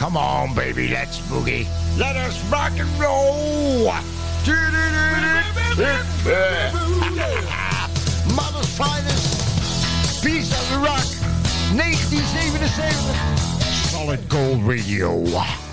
Come on, baby, let's boogie. Let us rock and roll. Mother's Finest, Piece of the Rock, 1977. Solid Gold Radio.